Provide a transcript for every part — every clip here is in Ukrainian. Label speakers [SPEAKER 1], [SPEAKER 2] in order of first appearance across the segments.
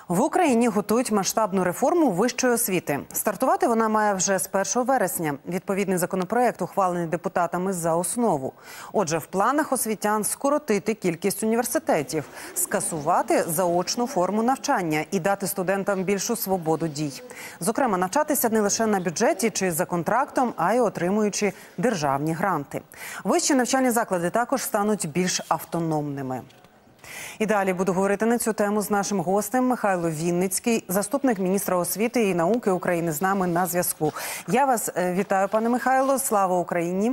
[SPEAKER 1] В Україні готують масштабну реформу вищої освіти. Стартувати вона має вже з 1 вересня. Відповідний законопроект ухвалений депутатами за основу. Отже, в планах освітян скоротити кількість університетів, скасувати заочну форму навчання і дати студентам більшу свободу дій. Зокрема, навчатися не лише на бюджеті чи за контрактом, а й отримуючи державні гранти. Вищі навчальні заклади також стануть більш автономними. І далі буду говорити на цю тему з нашим гостем Михайло Вінницький, заступник міністра освіти і науки України, з нами на зв'язку. Я вас вітаю, пане Михайло. Слава Україні!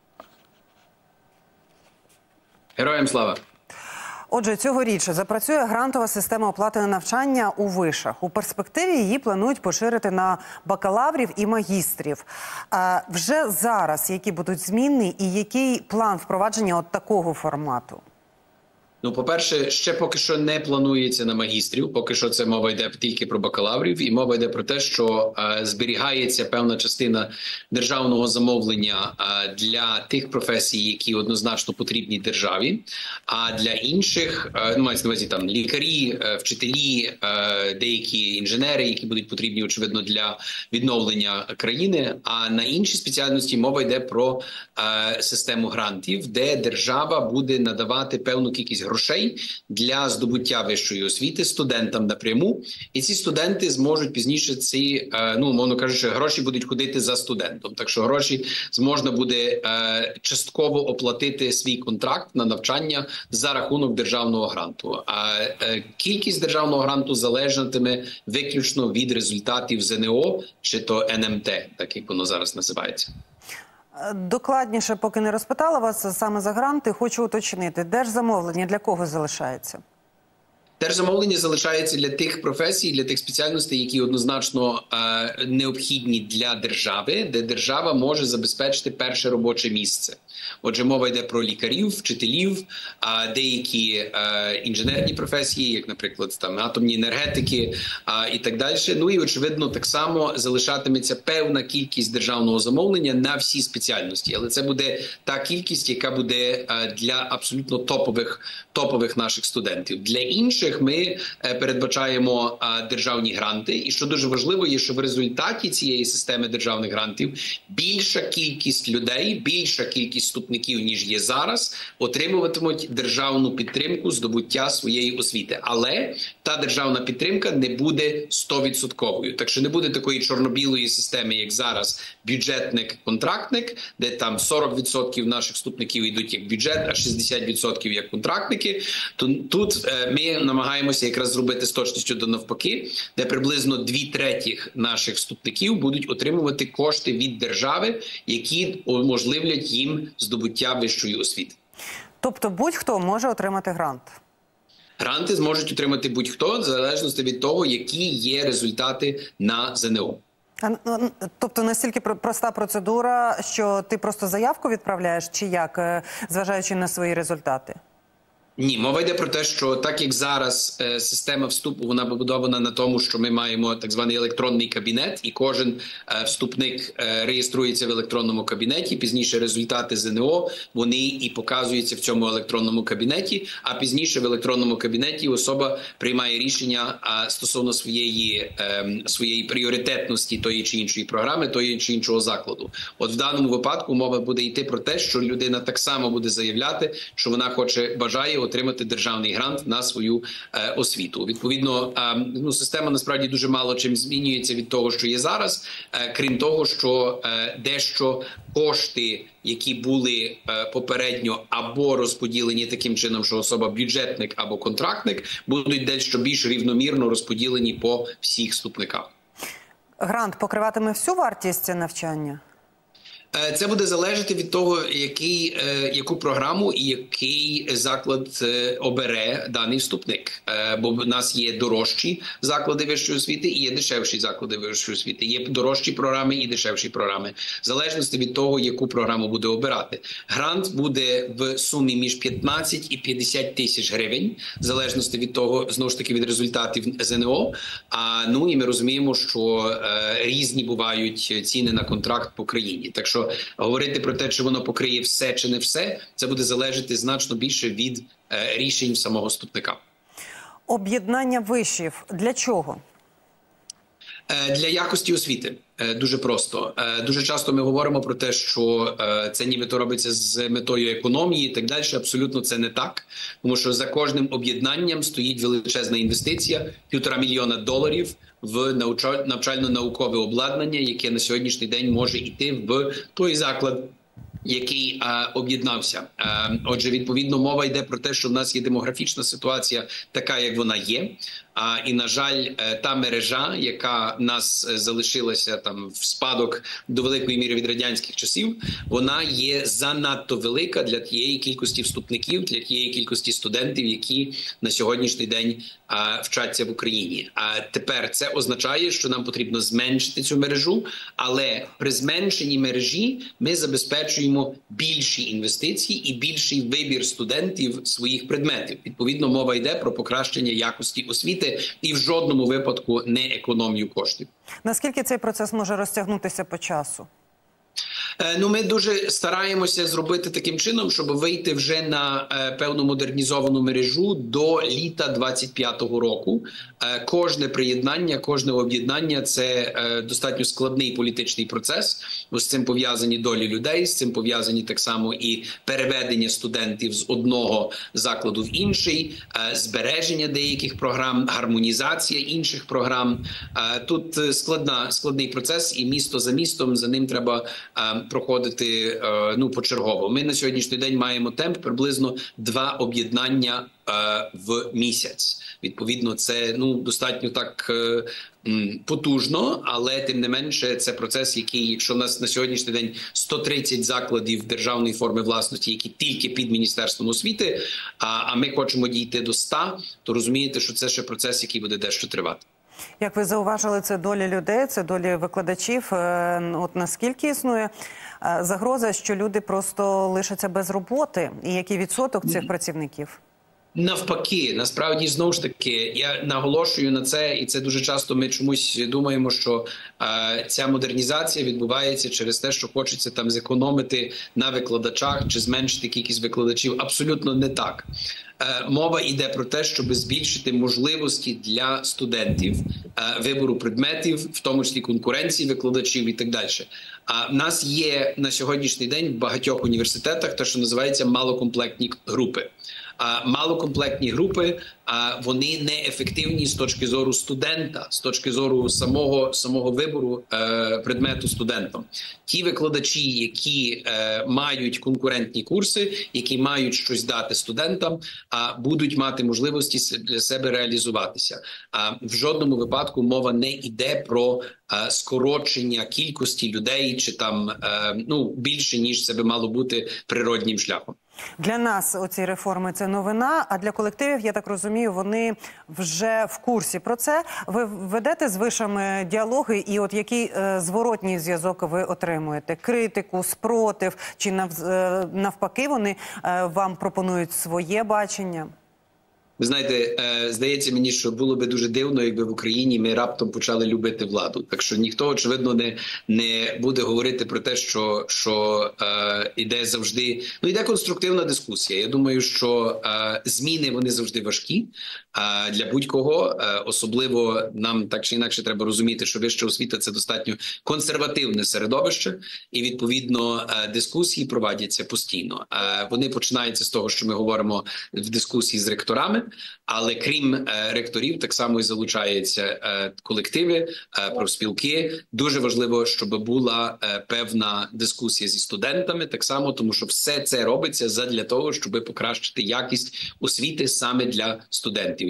[SPEAKER 2] Героям слава!
[SPEAKER 1] Отже, цьогоріч запрацює грантова система оплати на навчання у вишах. У перспективі її планують поширити на бакалаврів і магістрів. Вже зараз які будуть зміни і який план впровадження от такого формату?
[SPEAKER 2] Ну, по-перше, ще поки що не планується на магістрів, поки що це мова йде тільки про бакалаврів, і мова йде про те, що зберігається певна частина державного замовлення для тих професій, які однозначно потрібні державі, а для інших, мається на увазі там лікарі, вчителі, деякі інженери, які будуть потрібні, очевидно, для відновлення країни, а на інші спеціальності мова йде про систему грантів, де держава буде надавати певну кількість грошей для здобуття вищої освіти студентам напряму, і ці студенти зможуть пізніше ці, мовно кажучи, гроші будуть ходити за студентом. Так що гроші можна буде частково оплатити свій контракт на навчання за рахунок державного гранту. А кількість державного гранту залежатиме виключно від результатів ЗНО чи то НМТ, так як воно зараз називається.
[SPEAKER 1] Докладніше, поки не розпитала вас саме за гранти, хочу уточнити, держзамовлення для кого залишається?
[SPEAKER 2] Держзамовлення залишається для тих професій, для тих спеціальностей, які однозначно необхідні для держави, де держава може забезпечити перше робоче місце. Отже, мова йде про лікарів, вчителів, деякі інженерні професії, як, наприклад, там атомні енергетики і так далі. Ну і, очевидно, так само залишатиметься певна кількість державного замовлення на всі спеціальності. Але це буде та кількість, яка буде для абсолютно топових наших студентів. Для інших ми передбачаємо державні гранти. І що дуже важливо є, що в результаті цієї системи державних грантів більша кількість людей, більша кількість вступників, ніж є зараз, отримуватимуть державну підтримку здобуття своєї освіти. Але та державна підтримка не буде 100%. Так що не буде такої чорно-білої системи, як зараз, бюджетник-контрактник, де там 40% наших вступників йдуть як бюджет, а 60% як контрактники. Тут ми намагаємося якраз зробити з точністю до навпаки, де приблизно 2/3 наших вступників будуть отримувати кошти від держави, які уможливлять їм здобуття вищої освіти.
[SPEAKER 1] Тобто будь-хто може отримати грант?
[SPEAKER 2] Гранти зможуть отримати будь-хто, в залежності від того, які є результати на ЗНО.
[SPEAKER 1] Тобто настільки проста процедура, що ти просто заявку відправляєш, чи як, зважаючи на свої результати?
[SPEAKER 2] Ні, мова йде про те, що так як зараз система вступу, вона побудована на тому, що ми маємо так званий електронний кабінет, і кожен вступник реєструється в електронному кабінеті, пізніше результати ЗНО, вони і показуються в цьому електронному кабінеті, а пізніше в електронному кабінеті особа приймає рішення стосовно своєї пріоритетності тої чи іншої програми, тої чи іншого закладу. От в даному випадку мова буде йти про те, що людина так само буде заявляти, що вона бажає отримати державний грант на свою освіту. Відповідно, система насправді дуже мало чим змінюється від того, що є зараз, крім того, що дещо кошти, які були попередньо або розподілені таким чином, що особа бюджетник або контрактник, будуть дещо більш рівномірно розподілені по всіх вступниках.
[SPEAKER 1] Грант покриватиме всю вартість навчання?
[SPEAKER 2] Це буде залежати від того, яку програму і який заклад обере даний вступник. Бо в нас є дорожчі заклади вищої освіти і є дешевші заклади вищої освіти. Є дорожчі програми і дешевші програми. В залежності від того, яку програму буде обирати. Грант буде в сумі між 15 і 50 тисяч гривень, в залежності від того, знову ж таки, від результатів ЗНО. І ми розуміємо, що різні бувають ціни на контракт по країні. Так що говорити про те, чи воно покриє все чи не все, це буде залежати значно більше від рішень самого вступника.
[SPEAKER 1] Об'єднання вишів для чого?
[SPEAKER 2] Для якості освіти. Дуже просто. Дуже часто ми говоримо про те, що це нібито робиться з метою економії і так далі. Абсолютно це не так. Тому що за кожним об'єднанням стоїть величезна інвестиція – $1,5 мільйона в навчально-наукове обладнання, яке на сьогоднішній день може йти в той заклад, який об'єднався. Отже, відповідно, мова йде про те, що в нас є демографічна ситуація така, як вона є. І, на жаль, та мережа, яка нас залишилася там в спадок до великої міри від радянських часів, вона є занадто велика для тієї кількості вступників, для тієї кількості студентів, які на сьогоднішній день вчаться в Україні. А тепер це означає, що нам потрібно зменшити цю мережу, але при зменшенні мережі ми забезпечуємо більші інвестиції і більший вибір студентів своїх предметів. Відповідно, мова йде про покращення якості освіти і в жодному випадку не економію коштів.
[SPEAKER 1] Наскільки цей процес може розтягнутися по часу?
[SPEAKER 2] Ми дуже стараємося зробити таким чином, щоб вийти вже на певну модернізовану мережу до літа 25-го року. Кожне приєднання, кожне об'єднання – це достатньо складний політичний процес. З цим пов'язані долі людей, з цим пов'язані так само і переведення студентів з одного закладу в інший, збереження деяких програм, гармонізація інших програм. Тут складний процес, і місто за містом за ним треба проходити почергово. Ми на сьогоднішній день маємо темп приблизно 2 об'єднання в місяць. Відповідно, це достатньо так потужно, але тим не менше це процес, який, якщо в нас на сьогоднішній день 130 закладів державної форми власності, які тільки під Міністерством освіти, а ми хочемо дійти до 100, то розумієте, що це ще процес, який буде дещо тривати.
[SPEAKER 1] Як ви зауважили, це долі людей, це долі викладачів. От наскільки існує загроза, що люди просто лишаться без роботи? І який відсоток цих працівників?
[SPEAKER 2] Навпаки, насправді, знову ж таки, я наголошую на це, і це дуже часто ми чомусь думаємо, що ця модернізація відбувається через те, що хочеться там зекономити на викладачах чи зменшити кількість викладачів. Абсолютно не так. Мова йде про те, щоб збільшити можливості для студентів вибору предметів, в тому числі конкуренції викладачів і так далі. В нас є на сьогоднішній день в багатьох університетах те, що називається малокомплектні групи. Малокомплектні групи, вони неефективні з точки зору студента, з точки зору самого вибору предмету студентом. Ті викладачі, які мають конкурентні курси, які мають щось дати студентам, будуть мати можливості для себе реалізуватися. В жодному випадку мова не йде про скорочення кількості людей чи там більше, ніж це би мало бути природнім шляхом.
[SPEAKER 1] Для нас оці реформи – це новина, а для колективів, я так розумію, вони вже в курсі про це. Ви ведете з вишами діалоги, і от який зворотній зв'язок ви отримуєте? Критику, спротив, чи навпаки вони вам пропонують своє бачення?
[SPEAKER 2] Ви знаєте, здається мені, що було би дуже дивно, якби в Україні ми раптом почали любити владу. Так що ніхто, очевидно, не буде говорити про те, що йде завжди... йде конструктивна дискусія. Я думаю, що зміни, вони завжди важкі для будь-кого. Особливо нам так чи інакше треба розуміти, що вища освіта – це достатньо консервативне середовище. І, відповідно, дискусії проводяться постійно. Вони починаються з того, що ми говоримо в дискусії з ректорами. Але крім ректорів, так само і залучаються колективи, профспілки. Дуже важливо, щоб була певна дискусія зі студентами, так само, тому що все це робиться задля того, щоб покращити якість освіти саме для студентів,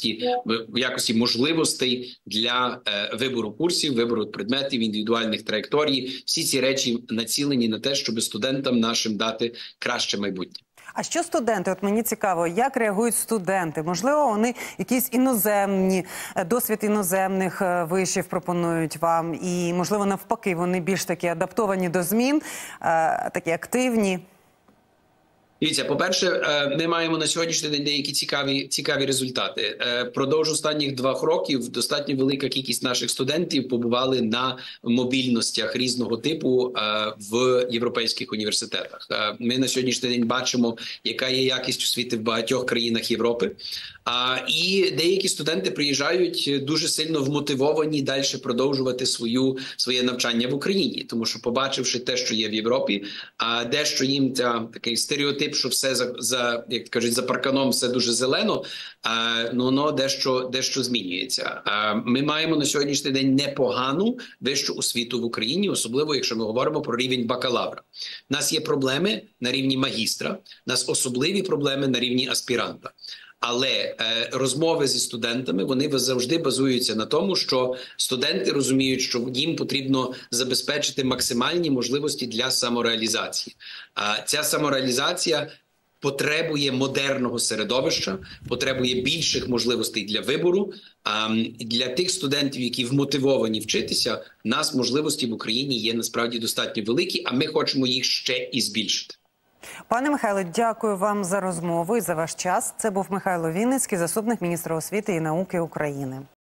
[SPEAKER 2] якості можливостей для вибору курсів, вибору предметів, індивідуальних траєкторій. Всі ці речі націлені на те, щоб студентам нашим дати краще майбутнє.
[SPEAKER 1] А що студенти? От мені цікаво, як реагують студенти? Можливо, вони якісь досвід іноземних вишів пропонують вам? І, можливо, навпаки, вони більш такі адаптовані до змін, такі активні?
[SPEAKER 2] Дивіться, по-перше, ми маємо на сьогоднішній день деякі цікаві результати. Продовж останніх 2 років достатньо велика кількість наших студентів побували на мобільностях різного типу в європейських університетах. Ми на сьогоднішній день бачимо, яка є якість освіти в багатьох країнах Європи. І деякі студенти приїжджають дуже сильно вмотивовані далі продовжувати своє навчання в Україні, тому що, побачивши те, що є в Європі, дещо їм такий стереотип, що все як кажуть, за парканом все дуже зелено, воно дещо змінюється. Ми маємо на сьогоднішній день непогану вищу освіту в Україні, особливо якщо ми говоримо про рівень бакалавра. У нас є проблеми на рівні магістра, у нас особливі проблеми на рівні аспіранта. Але розмови зі студентами, вони завжди базуються на тому, що студенти розуміють, що їм потрібно забезпечити максимальні можливості для самореалізації. Ця самореалізація потребує модерного середовища, потребує більших можливостей для вибору. Для тих студентів, які вмотивовані вчитися, у нас можливості в Україні є насправді достатньо великі, а ми хочемо їх ще і збільшити.
[SPEAKER 1] Пане Михайло, дякую вам за розмову і за ваш час. Це був Михайло Вінницький, заступник міністра освіти і науки України.